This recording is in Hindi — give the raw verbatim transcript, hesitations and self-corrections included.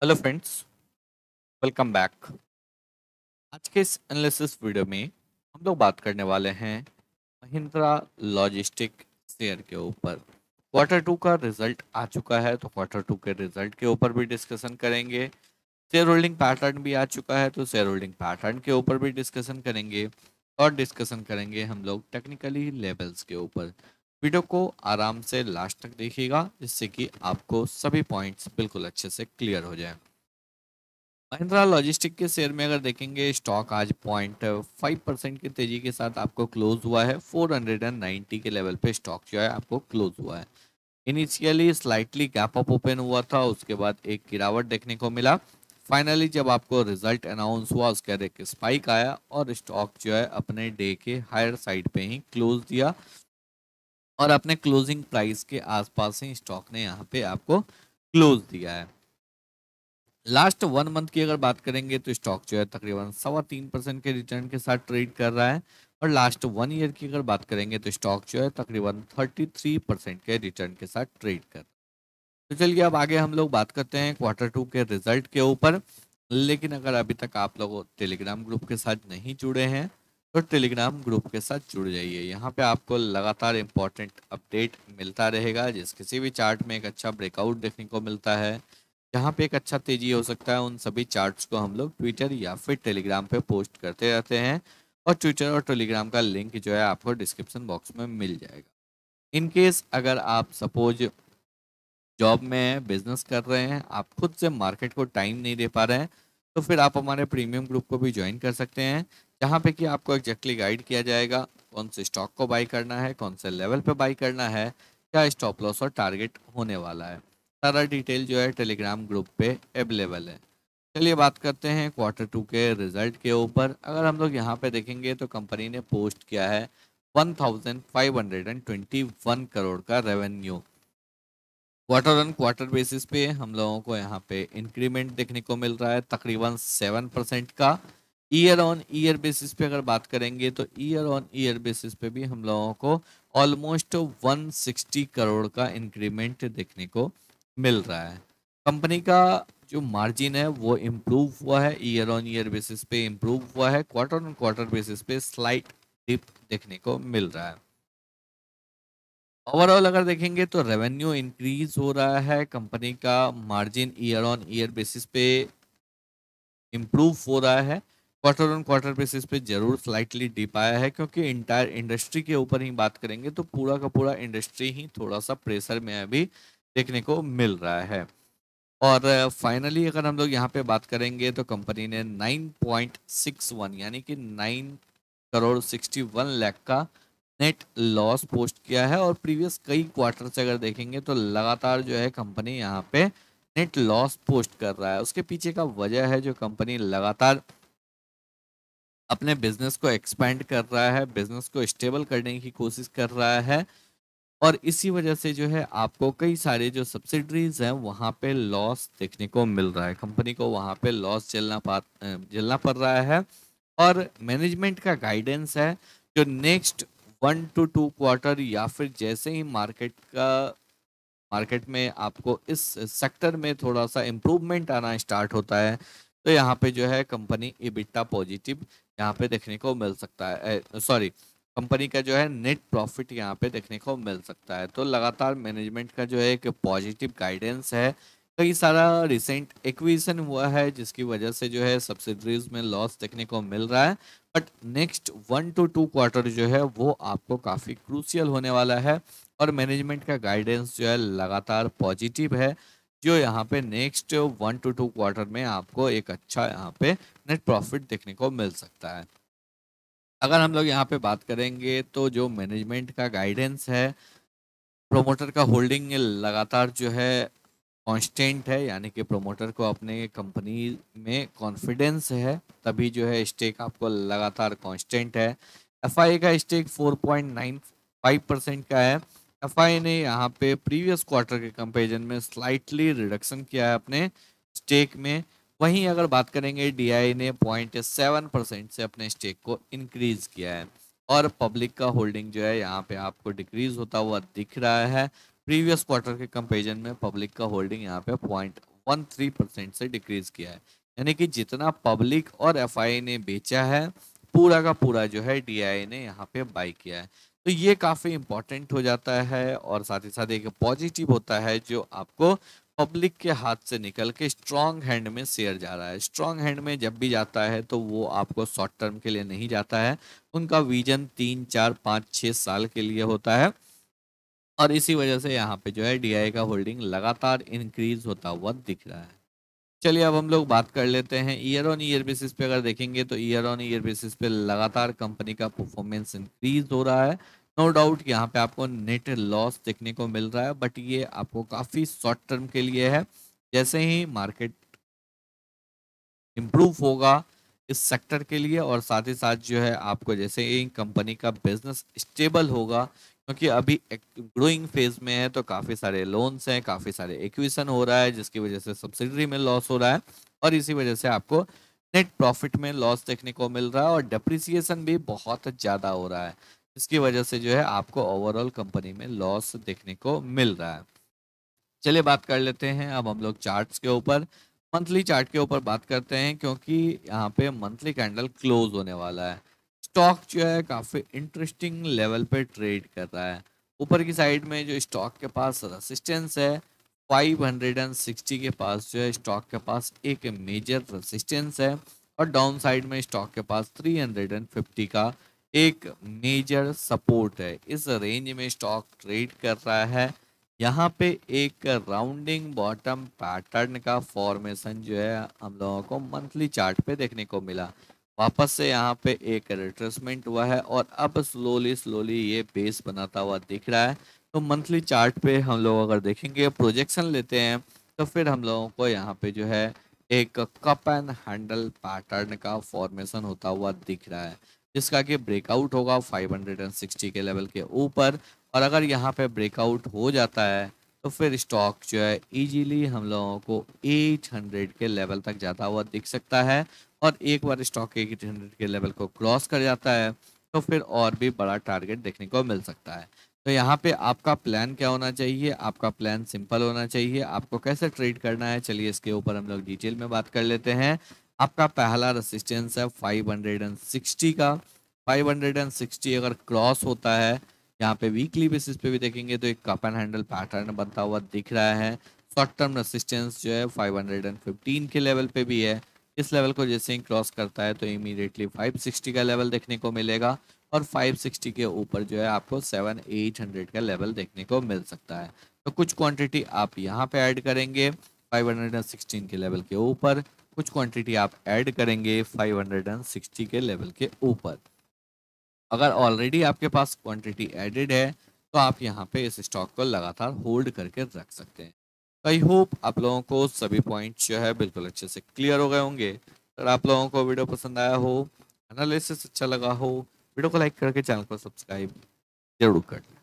Hello friends, welcome back. आज के इस एनालिसिस वीडियो में हम लोग बात करने वाले हैं महिंद्रा लॉजिस्टिक शेयर के ऊपर। क्वार्टर टू का रिजल्ट आ चुका है, तो क्वार्टर टू के रिजल्ट के ऊपर भी डिस्कशन करेंगे। शेयर होल्डिंग पैटर्न भी आ चुका है, तो शेयर होल्डिंग पैटर्न के ऊपर भी डिस्कशन करेंगे। और डिस्कशन करेंगे हम लोग टेक्निकली लेवल्स के ऊपर। वीडियो को आराम से लास्ट तक देखिएगा, जिससे कि आपको सभी पॉइंट्स बिल्कुल अच्छे से क्लियर हो जाए। महिंद्रा लॉजिस्टिक के शेयर में अगर देखेंगे, स्टॉक आज पॉइंट फाइव परसेंट की तेजी के साथ आपको क्लोज हुआ है। फोर हंड्रेड नाइन्टी के लेवल पे स्टॉक जो है आपको क्लोज हुआ है। Initially slightly gap up open हुआ था, उसके बाद एक गिरावट देखने को मिला। फाइनली जब आपको रिजल्ट अनाउंस हुआ, उसके बाद एक स्पाइक आया और स्टॉक जो है अपने डे के हायर साइड पे ही क्लोज दिया और अपने क्लोजिंग प्राइस के आसपास ही स्टॉक ने यहाँ पे आपको क्लोज दिया है। लास्ट वन मंथ की अगर बात करेंगे तो स्टॉक जो है तकरीबन सवा तीन परसेंट के रिटर्न के साथ ट्रेड कर रहा है। और लास्ट वन ईयर की अगर बात करेंगे तो स्टॉक जो है तकरीबन थर्टी थ्री परसेंट के रिटर्न के साथ ट्रेड कर रहा है। तो चलिए अब आगे हम लोग बात करते हैं क्वार्टर टू के रिजल्ट के ऊपर। लेकिन अगर अभी तक आप लोग टेलीग्राम ग्रुप के साथ नहीं जुड़े हैं, तो टेलीग्राम ग्रुप के साथ जुड़ जाइए। यहाँ पे आपको लगातार इंपॉर्टेंट अपडेट मिलता रहेगा। जिस किसी भी चार्ट में एक अच्छा ब्रेकआउट देखने को मिलता है, जहाँ पे एक अच्छा तेजी हो सकता है, उन सभी चार्ट्स को हम लोग ट्विटर या फिर टेलीग्राम पे पोस्ट करते रहते हैं। और ट्विटर और टेलीग्राम का लिंक जो है आपको डिस्क्रिप्शन बॉक्स में मिल जाएगा। इन केस अगर आप सपोज जॉब में हैं, बिजनेस कर रहे हैं, आप खुद से मार्केट को टाइम नहीं दे पा रहे हैं, तो फिर आप हमारे प्रीमियम ग्रुप को भी ज्वाइन कर सकते हैं। जहाँ पे कि आपको एग्जैक्टली गाइड किया जाएगा कौन से स्टॉक को बाई करना है, कौन से लेवल पे बाई करना है, क्या स्टॉप लॉस और टारगेट होने वाला है। सारा डिटेल जो है टेलीग्राम ग्रुप पे अवेलेबल है। चलिए बात करते हैं क्वार्टर टू के रिजल्ट के ऊपर। अगर हम लोग यहाँ पे देखेंगे तो कंपनी ने पोस्ट किया है one thousand five hundred and twenty one crore का revenue. Quarter on quarter basis पे हम लोगों को यहाँ पे इंक्रीमेंट देखने को मिल रहा है तकरीबन सेवन परसेंट का। ईयर ऑन ईयर बेसिस पे अगर बात करेंगे तो ईयर ऑन ईयर बेसिस पे भी हम लोगों को ऑलमोस्ट वन सिक्सटी करोड़ का इंक्रीमेंट देखने को मिल रहा है। कंपनी का जो मार्जिन है वो इम्प्रूव हुआ है, ईयर ऑन ईयर बेसिस पे इम्प्रूव हुआ है। क्वार्टर ऑन क्वार्टर बेसिस पे स्लाइट डिप देखने को मिल रहा है। ओवरऑल अगर देखेंगे तो रेवेन्यू इंक्रीज हो रहा है, कंपनी का margin year on year basis पे इम्प्रूव हो रहा है। क्वार्टर ऑन क्वार्टर बेसिस पे जरूर स्लाइटली डिप आया है, क्योंकि इंटायर इंडस्ट्री के ऊपर ही बात करेंगे तो पूरा का पूरा इंडस्ट्री ही थोड़ा सा प्रेशर में अभी देखने को मिल रहा है। और फाइनली अगर हम लोग यहाँ पे बात करेंगे तो कंपनी ने नाइन पॉइंट सिक्स वन यानी कि nine crore sixty one lakh का नेट लॉस पोस्ट किया है। और प्रीवियस कई क्वार्टर से अगर देखेंगे तो लगातार जो है कंपनी यहाँ पे नेट लॉस पोस्ट कर रहा है। उसके पीछे का वजह है जो कंपनी लगातार अपने बिजनेस को एक्सपेंड कर रहा है, बिजनेस को स्टेबल करने की कोशिश कर रहा है। और इसी वजह से जो है आपको कई सारे जो सब्सिडरीज हैं वहाँ पे लॉस देखने को मिल रहा है, कंपनी को वहाँ पे लॉस झेलना पा झेलना पड़ रहा है। और मैनेजमेंट का गाइडेंस है जो next one two two quarter या फिर जैसे ही मार्केट का मार्केट में आपको इस सेक्टर में थोड़ा सा इम्प्रूवमेंट आना स्टार्ट होता है, तो यहाँ पे जो है कंपनी इबिटा पॉजिटिव यहाँ पे देखने को मिल सकता है। सॉरी, कंपनी का जो है नेट प्रॉफिट यहाँ पे देखने को मिल सकता है। तो लगातार मैनेजमेंट का जो है एक पॉजिटिव गाइडेंस है। कई सारा रिसेंट एक्विजिशन हुआ है जिसकी वजह से जो है सब्सिडरीज में लॉस देखने को मिल रहा है। But next one two two quarter जो है वो आपको काफ़ी क्रूशियल होने वाला है। और मैनेजमेंट का गाइडेंस जो है लगातार पॉजिटिव है, जो यहाँ पे next one two two quarter में आपको एक अच्छा यहाँ पे नेट प्रॉफिट देखने को मिल सकता है। अगर हम लोग यहाँ पे बात करेंगे तो जो मैनेजमेंट का गाइडेंस है, प्रोमोटर का होल्डिंग लगातार जो है कांस्टेंट है, यानी कि प्रोमोटर को अपने कंपनी में कॉन्फिडेंस है, तभी जो है स्टेक आपको लगातार कांस्टेंट है। एफआई का stake four point nine five percent का है। एफआई ने यहाँ पे प्रीवियस क्वार्टर के कंपैरिजन में स्लाइटली रिडक्शन किया है अपने स्टेक में। वहीं अगर बात करेंगे डीआई ने पॉइंट सेवन परसेंट से अपने स्टेक को इंक्रीज किया है। और पब्लिक का होल्डिंग जो है यहाँ पे आपको डिक्रीज होता हुआ दिख रहा है। प्रीवियस क्वार्टर के कंपैरिजन में पब्लिक का होल्डिंग यहाँ पे पॉइंट वन थ्री परसेंट से डिक्रीज किया है। यानी कि जितना पब्लिक और एफआई ने बेचा है पूरा का पूरा जो है डीआई ने यहाँ पे बाई किया है। तो ये काफी इंपॉर्टेंट हो जाता है और साथ ही साथ एक पॉजिटिव होता है जो आपको पब्लिक के हाथ से निकल के स्ट्रॉन्ग हैंड में शेयर जा रहा है। स्ट्रॉन्ग हैंड में जब भी जाता है तो वो आपको शॉर्ट टर्म के लिए नहीं जाता है, उनका विजन तीन चार पाँच छः साल के लिए होता है और इसी वजह से यहाँ पे जो है डीआई का होल्डिंग लगातार इंक्रीज होता हुआ दिख रहा है। चलिए अब हम लोग बात कर लेते हैं ईयर ऑन ईयर बेसिस पे। अगर देखेंगे तो ईयर ऑन ईयर बेसिस पे लगातार कंपनी का परफॉर्मेंस इंक्रीज हो रहा है। नो डाउट यहाँ पे आपको नेट लॉस देखने को मिल रहा है, बट ये आपको काफ़ी शॉर्ट टर्म के लिए है। जैसे ही मार्केट इम्प्रूव होगा इस सेक्टर के लिए और साथ ही साथ जो है आपको जैसे ही कंपनी का बिजनेस स्टेबल होगा, क्योंकि अभी ग्रोइंग फेज में है तो काफ़ी सारे लोन्स हैं, काफ़ी सारे एक्विजिशन हो रहा है जिसकी वजह से सब्सिडरी में लॉस हो रहा है और इसी वजह से आपको नेट प्रॉफिट में लॉस देखने को मिल रहा है और डेप्रिसिएशन भी बहुत ज़्यादा हो रहा है, जिसकी वजह से जो है आपको ओवरऑल कंपनी में लॉस देखने को मिल रहा है। चलिए बात कर लेते हैं अब हम लोग चार्ट्स के ऊपर। मंथली चार्ट के ऊपर बात करते हैं क्योंकि यहाँ पे मंथली कैंडल क्लोज होने वाला है। स्टॉक जो है काफ़ी इंटरेस्टिंग लेवल पे ट्रेड कर रहा है। ऊपर की साइड में जो स्टॉक के पास रेसिस्टेंस है फाइव सिक्सटी के पास जो है स्टॉक के पास एक मेजर रेसिस्टेंस है और डाउन साइड में स्टॉक के पास थ्री फिफ्टी का एक मेजर सपोर्ट है। इस रेंज में स्टॉक ट्रेड कर रहा है। यहाँ पे एक राउंडिंग बॉटम पैटर्न का फॉर्मेशन जो है हम लोगों को मंथली चार्ट पे देखने को मिला। वापस से यहाँ पे एक रिट्रेसमेंट हुआ है और अब स्लोली स्लोली ये बेस बनाता हुआ दिख रहा है। तो मंथली चार्ट पे हम लोग अगर देखेंगे प्रोजेक्शन लेते हैं तो फिर हम लोगों को यहाँ पे जो है एक कप एंड हैंडल पैटर्न का फॉर्मेशन होता हुआ दिख रहा है, जिसका कि ब्रेकआउट होगा फाइव सिक्सटी के लेवल के ऊपर और अगर यहाँ पे ब्रेकआउट हो जाता है तो फिर स्टॉक जो है इजीली हम लोगों को एट हंड्रेड के लेवल तक जाता हुआ दिख सकता है और एक बार स्टॉक एट हंड्रेड के लेवल को क्रॉस कर जाता है तो फिर और भी बड़ा टारगेट देखने को मिल सकता है। तो यहाँ पे आपका प्लान क्या होना चाहिए? आपका प्लान सिंपल होना चाहिए। आपको कैसे ट्रेड करना है चलिए इसके ऊपर हम लोग डिटेल में बात कर लेते हैं। आपका पहला रेसिस्टेंस है फाइव सिक्सटी का। फाइव सिक्सटी अगर क्रॉस होता है, यहाँ पे वीकली बेसिस पे भी देखेंगे तो एक कप एंड हैंडल पैटर्न बनता हुआ दिख रहा है। शॉर्ट टर्म रेसिस्टेंस जो है फाइव फिफ्टीन के लेवल पे भी है। इस लेवल को जैसे ही क्रॉस करता है तो इमीडिएटली फाइव सिक्सटी का लेवल देखने को मिलेगा और फाइव सिक्सटी के ऊपर जो है आपको सेवन एट हंड्रेड का लेवल देखने को मिल सकता है। तो कुछ क्वांटिटी आप यहाँ पे ऐड करेंगे फाइव सिक्सटीन के लेवल के ऊपर, कुछ क्वांटिटी आप ऐड करेंगे फाइव सिक्सटी के लेवल के ऊपर। अगर ऑलरेडी आपके पास क्वांटिटी एडेड है तो आप यहाँ पे इस स्टॉक को लगातार होल्ड करके रख सकते हैं। आई होप आप लोगों को सभी पॉइंट्स जो है बिल्कुल अच्छे से क्लियर हो गए होंगे। अगर आप लोगों को वीडियो पसंद आया हो, एनालिसिस अच्छा लगा हो, वीडियो को लाइक करके चैनल को सब्सक्राइब जरूर कर लें।